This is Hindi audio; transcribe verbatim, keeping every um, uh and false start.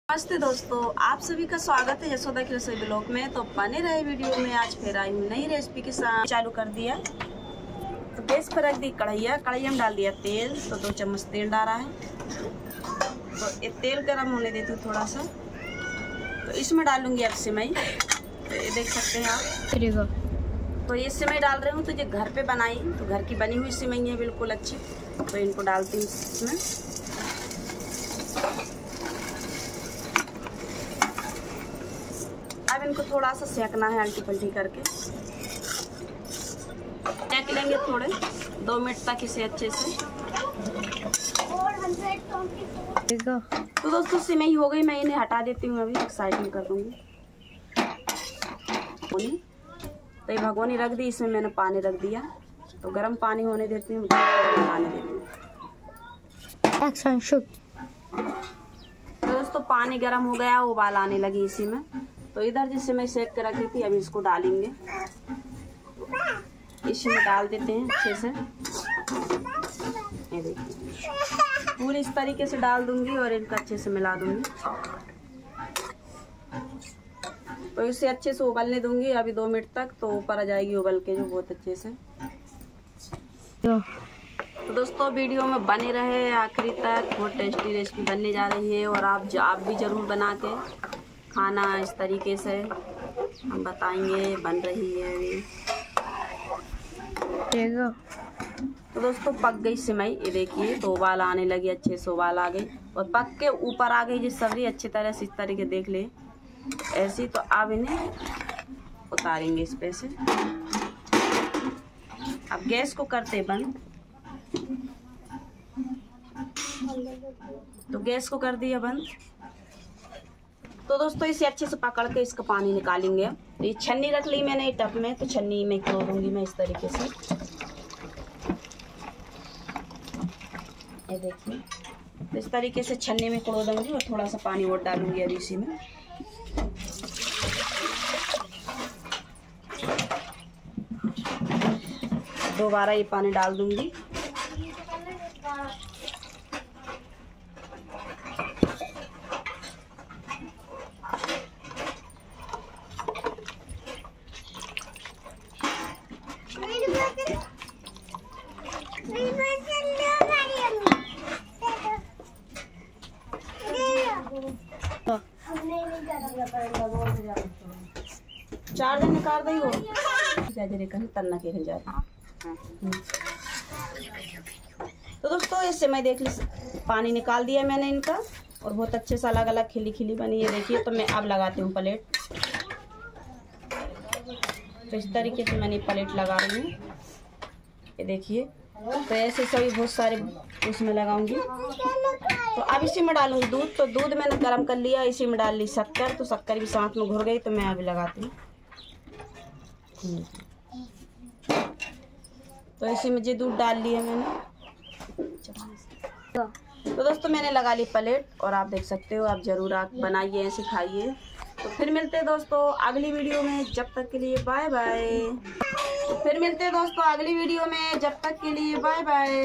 नमस्ते दोस्तों, आप सभी का स्वागत है यशोदा की रसोई ब्लॉग में। तो बने रहे वीडियो में, आज फिर आई हूँ नई रेसिपी के साथ। चालू कर दिया तो गैस पर रख दी कढ़ैया। कढ़ैया में डाल दिया तेल, तो दो चम्मच तेल डाला है। तो ये तेल गर्म होने देती हूँ थोड़ा सा। तो इसमें डालूंगी अब सिमई। तो ये देख सकते हैं आप। तो ये सिमई डाल रही हूँ, तो ये घर पे बनाई, तो घर की बनी हुई सिमई है बिल्कुल अच्छी। तो इनको डालती हूँ इसमें। अब इनको थोड़ा सा सेकना है, अल्टी पल्टी करके सेक लेंगे थोड़े दो मिनट तक इसे अच्छे से। तो दोस्तों सिमई हो गई, मैं इन्हें हटा देती हूँ, अभी एक साइड में कर दूंगी। तो ये भगोनी रख दी, इसमें मैंने पानी रख दिया। तो गर्म पानी होने देती हूँ, पानी देती हूँ। तो दोस्तों पानी गर्म हो गया, उबाल आने लगी इसी में। तो इधर जिससे मैं सेक कर रखी थी, अभी इसको डालेंगे। इसमें डाल देते हैं अच्छे से। ये देखिए पूरी इस तरीके से डाल दूंगी और इनको अच्छे से मिला दूंगी। तो इसे अच्छे से उबलने दूंगी अभी दो मिनट तक। तो ऊपर आ जाएगी उबल के जो बहुत अच्छे से। तो दोस्तों वीडियो में बने रहे आखिरी तक, बहुत टेस्टी रेसिपी बनने जा रही है। और आप आप भी जरूर बना के खाना इस तरीके से, हम बताएंगे बन रही है अभी। तो दोस्तों पक गई सिमई, ये देखिए। तो उबाल आने लगी, अच्छे से उबाल आ गई और पक के ऊपर आ गई। जिस सब्जी अच्छी तरह से इस तरीके देख ले ऐसी। तो अब इन्हें उतारेंगे इस पे से। अब गैस को करते बंद। तो गैस को कर दिया बंद। तो दोस्तों इसे अच्छे से पकड़ के इसका पानी निकालेंगे। तो ये छन्नी रख ली मैंने टब में, तो छन्नी में खो दूंगी मैं इस तरीके से। ये देखिए, तो इस तरीके से छन्नी में खो दूंगी और थोड़ा सा पानी और डालूंगी अभी इसी में। दोबारा ये पानी डाल दूंगी। चार दिन निकाल दी हो तन्ना के जा। तो दोस्तों इससे मैं देख ली, पानी निकाल दिया मैंने इनका और बहुत अच्छे से अलग अलग खिली खिली बनी है देखिए। तो मैं अब लगाती हूँ प्लेट। तो इस तरीके से मैंने प्लेट लगा रही हूँ, ये देखिए। तो ऐसे सभी बहुत सारे उसमें लगाऊंगी। तो अब इसी में डालूंगी दूध। तो दूध मैंने गर्म कर लिया, इसी में डाल ली शक्कर। तो शक्कर भी साथ में घुल गई, तो मैं अभी लगाती हूँ। तो इसी में जो दूध डाल लिया मैंने। तो दोस्तों मैंने लगा ली प्लेट और आप देख सकते हो। आप जरूर आप बनाइए, ऐसे खाइए। तो फिर मिलते हैं दोस्तों अगली वीडियो में, जब तक के लिए बाय बाय। तो फिर मिलते हैं दोस्तों अगली वीडियो में, जब तक के लिए बाय बाय।